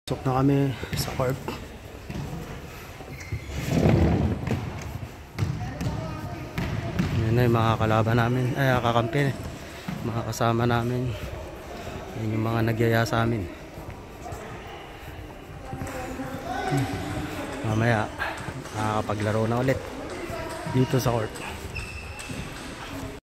Pasok na kami sa court. Yan na yung mga kalaban namin, ay kakampi, mga kasama namin. Yan yung mga nagyaya sa amin. Mamaya makakapaglaro na ulit dito sa court.